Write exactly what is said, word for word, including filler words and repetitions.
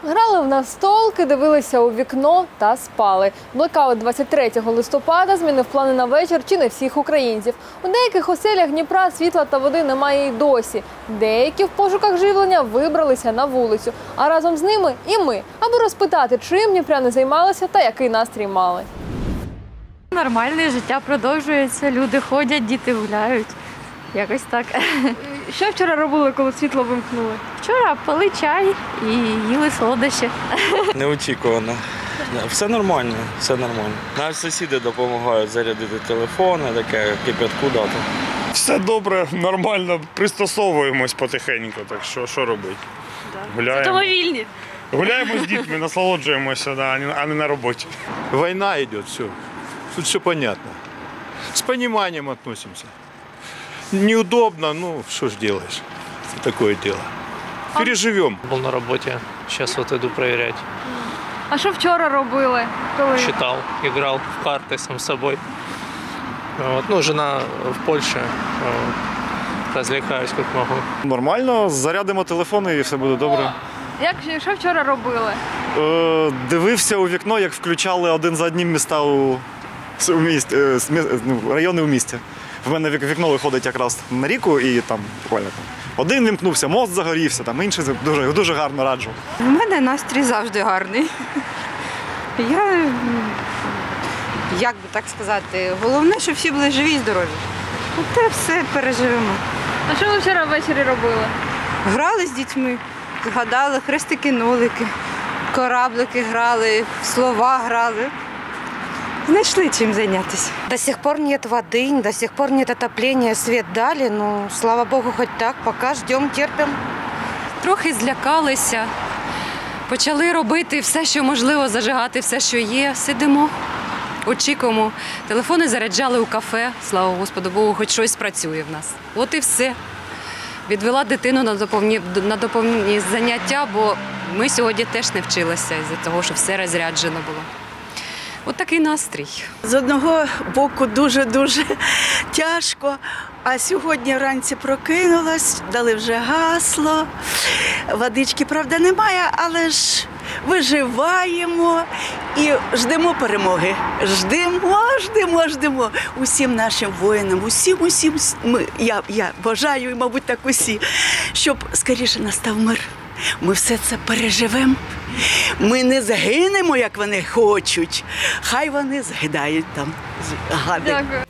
Грали в настолки, дивилися у вікно та спали. Блекаут двадцять третього листопада змінив плани на вечір чи не всіх українців. У деяких оселях Дніпра світла та води немає й досі. Деякі в пошуках живлення вибралися на вулицю. А разом з ними і ми, аби розпитати, чим дніпряни займалися та який настрій мали. Нормальне життя продовжується, люди ходять, діти гуляють. Якось так. Що вчора робили, коли світло вимкнули? Вчора пили чай і їли солодощі. Неочікувано. Все нормально, все нормально. Навіть сусіди допомагають зарядити телефони, таке кип'ятку дати. Все добре, нормально, пристосовуємось потихеньку, так що що робити? Гуляємо. Тому вільні. Гуляємо з дітьми, насолоджуємося, да, а не на роботі. Война идет, все. Тут все понятно. С пониманием относимся. Неудобно, ну что ж делаешь? Такое дело. Переживем. Был на работе, сейчас вот иду проверять. А що вчора робили? Коли? Читал, играл в карты сам собой. Вот. Ну, жена в Польше, вот. Развлекаюсь как могу. Нормально, зарядимо телефони і все буде добре. Як, що вчора робили? Е, дивився у вікно, як включали один за одним міста у, у місті, е, смі- ну, райони у місті. В мене вік- вікно виходить якраз на ріку і там буквально там. Один вимкнувся, мост загорівся, там інший дуже, дуже гарно раджу. У мене настрій завжди гарний. Я, як би так сказати, головне, щоб всі були живі і здорові. Оте все переживемо. А що ви вчора ввечері робили? Грали з дітьми, згадали хрестики-нолики, кораблики грали, в слова грали. Знайшли чим зайнятися. До сих пор нет воды, до сих пор нет отопления, свет дали, ну, слава богу, хоть так, пока ждем, терпим. Трохи злякалися, почали робити все, що можливо, зажигати все, що є. Сидимо, очікуємо. Телефони заряджали у кафе, слава Господу Богу, хоч щось працює в нас. От і все. Відвела дитину на доповнні, на доповнні заняття, бо ми сьогодні теж не вчилися із-за того, що все розряджено було. От такий настрій. З одного боку дуже-дуже тяжко, а сьогодні вранці прокинулась, дали вже гасло, водички, правда, немає, але ж виживаємо і ждемо перемоги. Ждемо, ждемо, ждемо усім нашим воїнам, усім, усім, ми, я, я бажаю, і, мабуть, так усі, щоб скоріше настав мир. Ми все це переживемо. Ми не загинемо, як вони хочуть. Хай вони згидають там. Гади. Дякую.